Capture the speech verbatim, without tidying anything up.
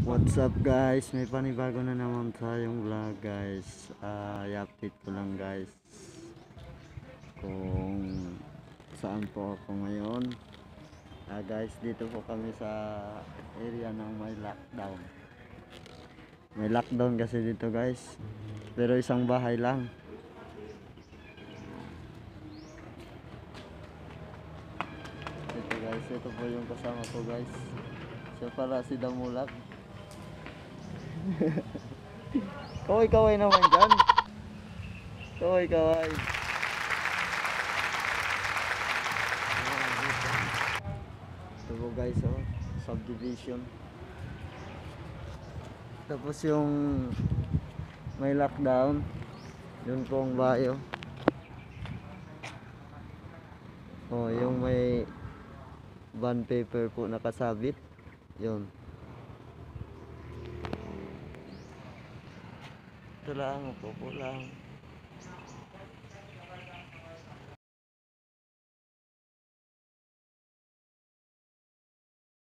What's up guys, may panibago na naman tayong vlog guys. uh, i-update ko lang guys kung saan po ako ngayon. uh, guys, dito po kami sa area ng may lockdown. May lockdown kasi dito guys, pero isang bahay lang. Ito guys, ito po yung kasama ko guys. Siya pala si Damulag. Kaway-kaway naman dyan. Kaway-kaway. Ito po guys, oh, subdivision. Tapos yung may lockdown, yun pong bayo. Oh, yung may bond paper po nakasabit, yun. Ito lang, upo po lang.